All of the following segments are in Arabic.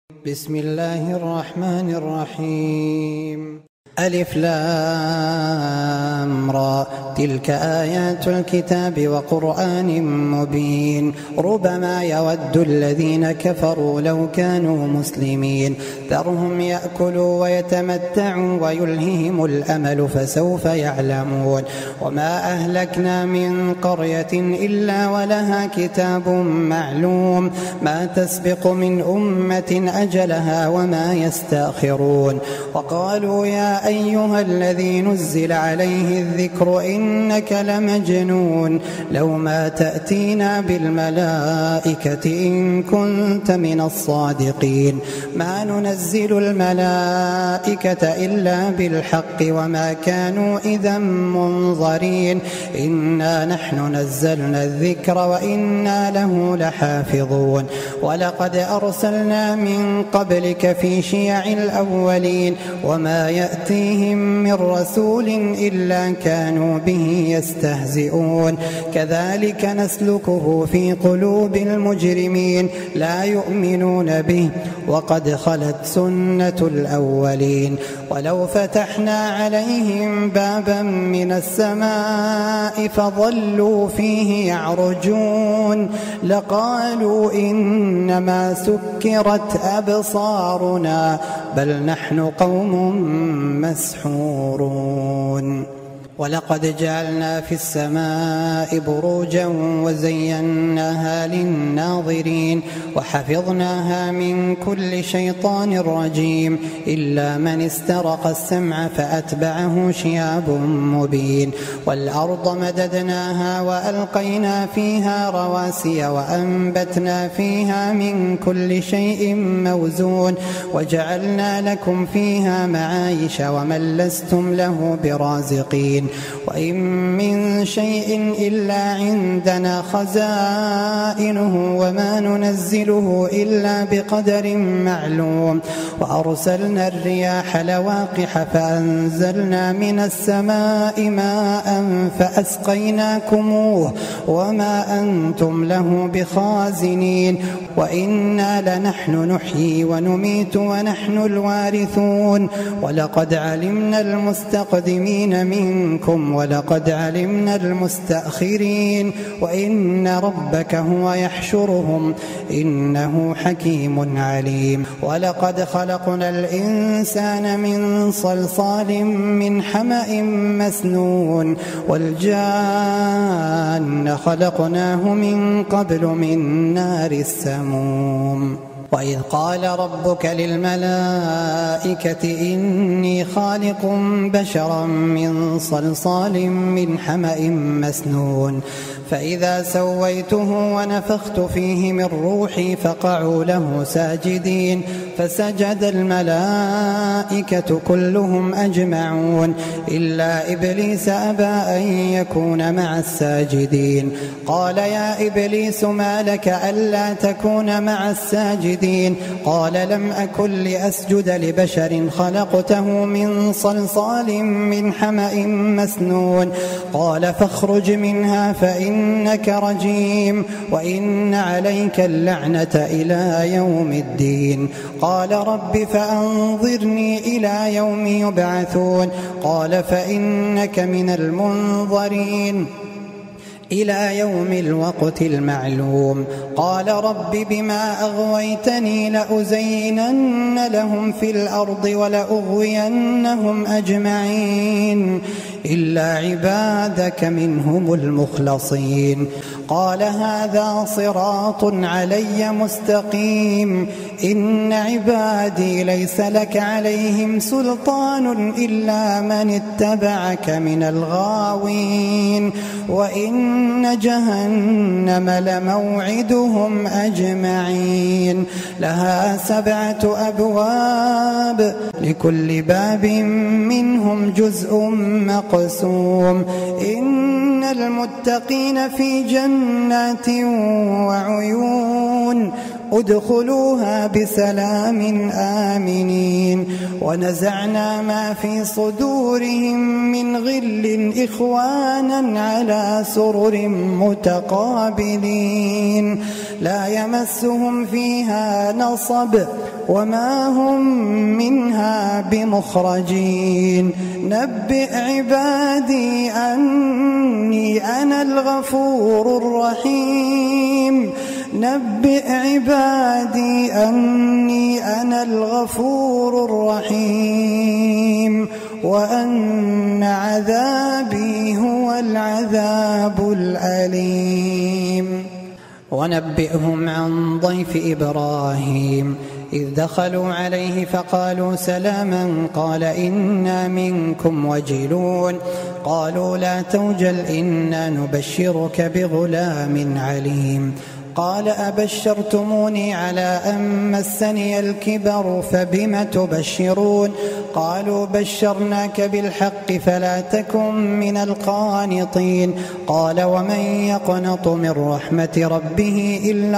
بسم الله الرحمن الرحيم. ألف لام را، تلك آيات الكتاب وقرآن مبين. ربما يود الذين كفروا لو كانوا مسلمين، ذرهم يأكلوا ويتمتعوا ويلههم الأمل فسوف يعلمون. وما أهلكنا من قرية إلا ولها كتاب معلوم، ما تسبق من أمة أجلها وما يستأخرون. وقالوا يا أيها الذي نزل عليه الذكر إنك لمجنون، لو ما تأتينا بالملائكة إن كنت من الصادقين. ما ننزل الملائكة إلا بالحق وما كانوا إذا منظرين. إنا نحن نزلنا الذكر وإنا له لحافظون. ولقد أرسلنا من قبلك في شيع الأولين، وما يأتيهم من رسول إلا كانوا به يستهزئون. كذلك نسلكه في قلوب المجرمين، لا يؤمنون به وقد خلت سنة الأولين. ولو فتحنا عليهم بابا من السماء فظلوا فيه يعرجون لقالوا إنما سكرت أبصارنا بل نحن قوم مسحورون. ولقد جعلنا في السماء بروجا وزيناها للناظرين وحفظناها من كل شيطان رجيم إلا من استرق السمع فأتبعه شهاب مبين. والأرض مددناها وألقينا فيها رواسي وأنبتنا فيها من كل شيء موزون وجعلنا لكم فيها معايش ومن لستم له برازقين. وإن من شيء إلا عندنا خزائنه وما ننزله إلا بقدر معلوم. وأرسلنا الرياح لواقح فأنزلنا من السماء ماء فأسقيناكموه وما أنتم له بخازنين. وإنا لنحن نحيي ونميت ونحن الوارثون. ولقد علمنا المستقدمين منكم ولقد علمنا المستأخرين وإن ربك هو يحشرهم إنه حكيم عليم. ولقد خلقنا الإنسان من صلصال من حمأ مسنون والجان خلقناه من قبل من نار السموم. وإذ قال ربك للملائكة إني خالق بشرا من صلصال من حمأ مسنون فإذا سويته ونفخت فيه من روحي فقعوا له ساجدين فسجد الملائكة كلهم أجمعون إلا إبليس أبى أن يكون مع الساجدين. قال يا إبليس ما لك ألا تكون مع الساجدين؟ قال لم أكن لأسجد لبشر خلقته من صلصال من حمأ مسنون. قال فاخرج منها فإنك رجيم وإن عليك اللعنة إلى يوم الدين. قال رب فأنظرني إلى يوم يبعثون. قال فإنك من المنظرين إلى يوم الوقت المعلوم. قال رب بما أغويتني لأزينن لهم في الأرض ولأغوينهم أجمعين إلا عبادك منهم المخلصين. قال هذا صراط علي مستقيم إن عبادي ليس لك عليهم سلطان إلا من اتبعك من الغاوين. وإن جهنم لموعدهم أجمعين لها 7 أبواب لكل باب منهم جزء مقسوم. إن المتقين في جنات وعيون ادخلوها بسلام آمنين ونزعنا ما في صدورهم من غل إخوانا على سرر متقابلين لا يمسهم فيها نصب وما هم منها بمخرجين نبئ عبادي أني أنا الغفور الرحيم نبئ عبادي أني أنا الغفور الرحيم وأن عذابي هو العذاب الأليم ونبئهم عن ضيف إبراهيم إذ دخلوا عليه فقالوا سلاما قال إنا منكم وجلون قالوا لا توجل إنا نبشرك بغلام عليم قال أبشرتموني على أن مسني الكبر فبم تبشرون قالوا بشرناك بالحق فلا تكن من القانطين قال ومن يقنط من رحمة ربه إلا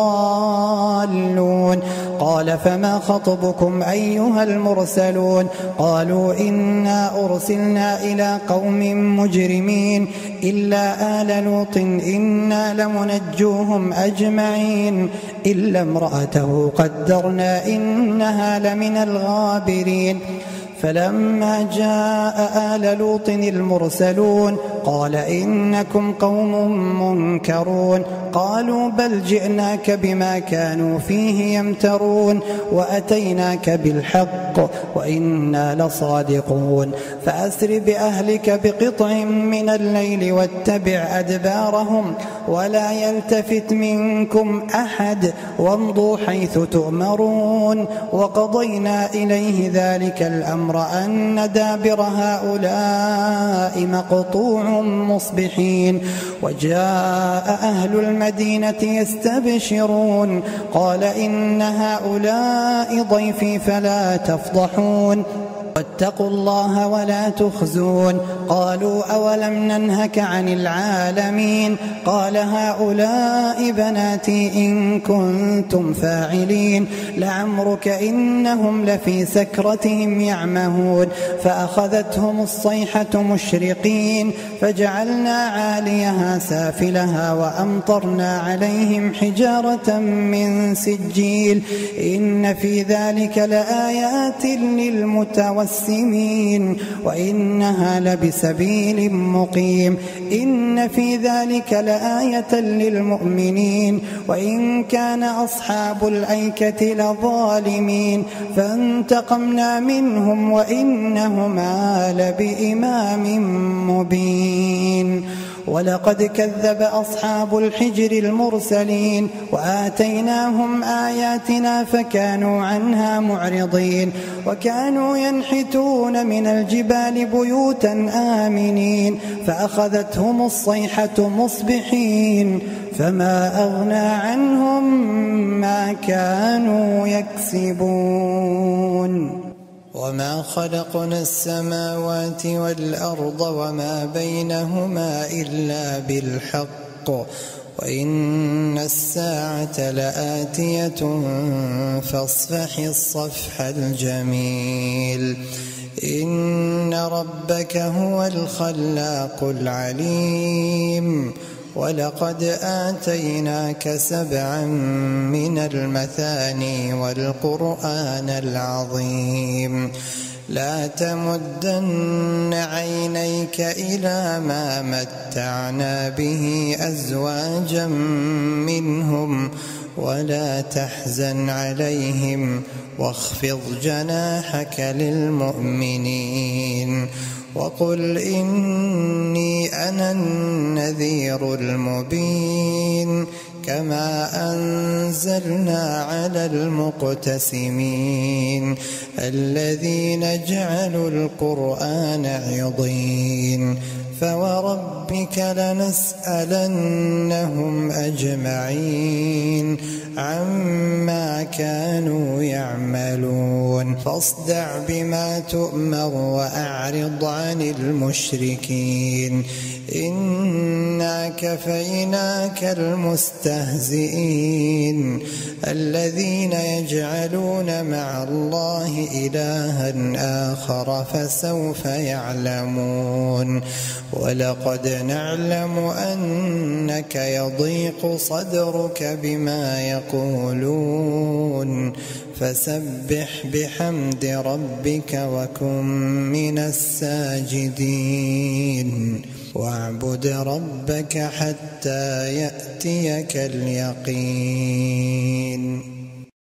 الضالون قال فما خطبكم أيها المرسلون قالوا إنا أرسلنا إلى قوم مجرمين إلا آل لوط إنا لمنجوهم أجمعين إلا امرأته قدرنا إنها لمن الغابرين فلما جاء آل لوط المرسلون قال إنكم قوم منكرون قالوا بل جئناك بما كانوا فيه يمترون وأتيناك بالحق وإنا لصادقون فأسر بأهلك بقطع من الليل واتبع أدبارهم ولا يلتفت منكم أحد وامضوا حيث تؤمرون وقضينا إليه ذلك الأمر أن دابر هؤلاء مقطوع مصبحين وجاء أهل المدينة يستبشرون قال إن هؤلاء ضيفي فلا تفضحون واتقوا الله ولا تخزون قالوا أولم ننهك عن العالمين قال هؤلاء بناتي إن كنتم فاعلين لعمرك إنهم لفي سكرتهم يعمهون فأخذتهم الصيحة مشرقين فجعلنا عاليها سافلها وأمطرنا عليهم حجارة من سجيل إن في ذلك لآيات للمتوسمين وإنها لبسبيل مقيم إن في ذلك لآية للمؤمنين وإن كان أصحاب الأيكة لظالمين فانتقمنا منهم وإنهما لبإمام مبين ولقد كذب أصحاب الحجر المرسلين وآتيناهم آياتنا فكانوا عنها معرضين وكانوا ينحتون من الجبال بيوتا آمنين فأخذتهم الصيحة مصبحين فما أغنى عنهم ما كانوا يكسبون وما خلقنا السماوات والأرض وما بينهما إلا بالحق وإن الساعة لآتية فاصفح الصفح الجميل إن ربك هو الخلاق العليم ولقد آتيناك 7 من المثاني والقرآن العظيم لا تمدن عينيك إلى ما متعنا به أزواجا منهم ولا تحزن عليهم واخفض جناحك للمؤمنين وقل إني أنا النذير المبين كما أنزلنا على المقتسمين الذين جعلوا القرآن عضين فوربك لنسألنهم أجمعين عما كانوا يعملون فاصدع بما تؤمر وأعرض عن المشركين إنا كفيناك المستهزئين الذين يجعلون مع الله إلها آخر فسوف يعلمون ولقد نعلم أنك يضيق صدرك بما يقولون فسبح بحمد ربك وكن من الساجدين واعبد ربك حتى يأتيك اليقين.